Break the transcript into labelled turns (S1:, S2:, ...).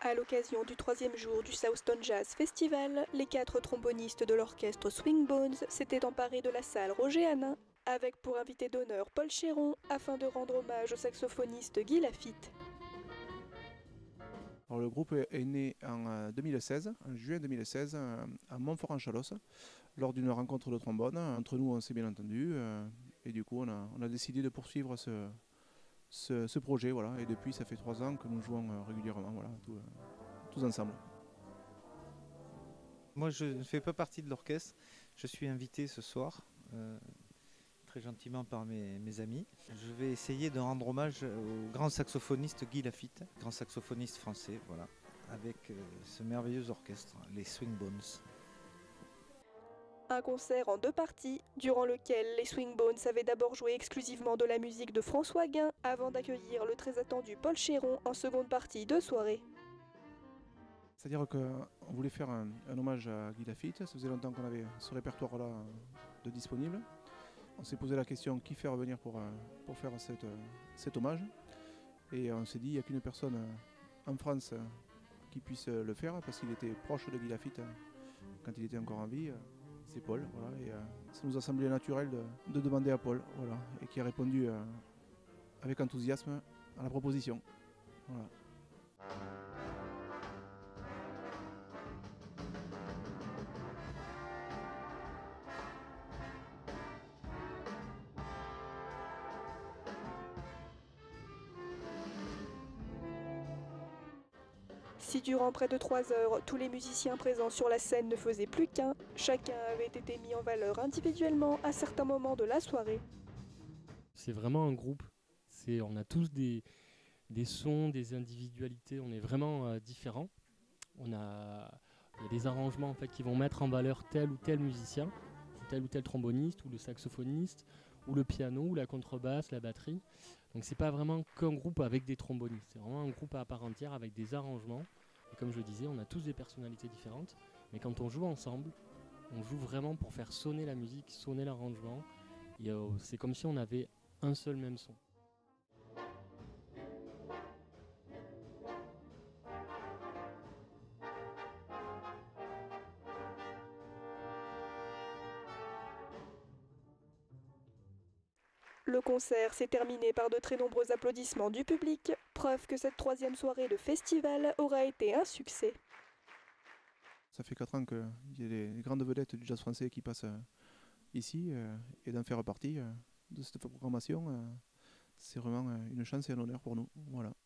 S1: À l'occasion du troisième jour du Southstone Jazz Festival, les 4 trombonistes de l'orchestre Swing Bones s'étaient emparés de la salle Roger Hanin, avec pour invité d'honneur Paul Chéron, afin de rendre hommage au saxophoniste Guy Lafitte.
S2: Alors, le groupe est né en 2016, en juin 2016, à Montfort-en-Chalosse, lors d'une rencontre de trombone. Entre nous, on s'est bien entendu, et du coup, on a décidé de poursuivre ce projet. Voilà. Et depuis, ça fait 3 ans que nous jouons régulièrement, voilà, tous ensemble.
S3: Moi, je ne fais pas partie de l'orchestre. Je suis invité ce soir, très gentiment par mes amis. Je vais essayer de rendre hommage au grand saxophoniste Guy Lafitte, grand saxophoniste français, voilà, avec ce merveilleux orchestre, les Swing Bones.
S1: Un concert en 2 parties, durant lequel les Swing Bones avaient d'abord joué exclusivement de la musique de François Guin, avant d'accueillir le très attendu Paul Chéron en seconde partie de soirée.
S2: C'est-à-dire qu'on voulait faire un hommage à Guy Lafitte. Ça faisait longtemps qu'on avait ce répertoire-là de disponible. On s'est posé la question qui faire venir pour faire cet hommage. Et on s'est dit, il n'y a qu'une personne en France qui puisse le faire, parce qu'il était proche de Guy Lafitte quand il était encore en vie. C'est Paul. Voilà, et ça nous a semblé naturel de demander à Paul, voilà, et qui a répondu avec enthousiasme à la proposition. Voilà.
S1: Si durant près de 3 heures, tous les musiciens présents sur la scène ne faisaient plus qu'un, chacun avait été mis en valeur individuellement à certains moments de la soirée.
S4: C'est vraiment un groupe. On a tous des sons, des individualités, on est vraiment différents. Il y a des arrangements en fait, qui vont mettre en valeur tel ou tel musicien, tel ou tel tromboniste, ou le saxophoniste, ou le piano, ou la contrebasse, la batterie. Donc c'est pas vraiment qu'un groupe avec des trombonistes, c'est vraiment un groupe à part entière avec des arrangements. Et comme je le disais, on a tous des personnalités différentes, mais quand on joue ensemble, on joue vraiment pour faire sonner la musique, sonner l'arrangement. Et c'est comme si on avait un seul même son.
S1: Le concert s'est terminé par de très nombreux applaudissements du public, preuve que cette troisième soirée de festival aura été un succès.
S2: Ça fait 4 ans qu'il y a des grandes vedettes du jazz français qui passent ici, et d'en faire partie de cette programmation, c'est vraiment une chance et un honneur pour nous. Voilà.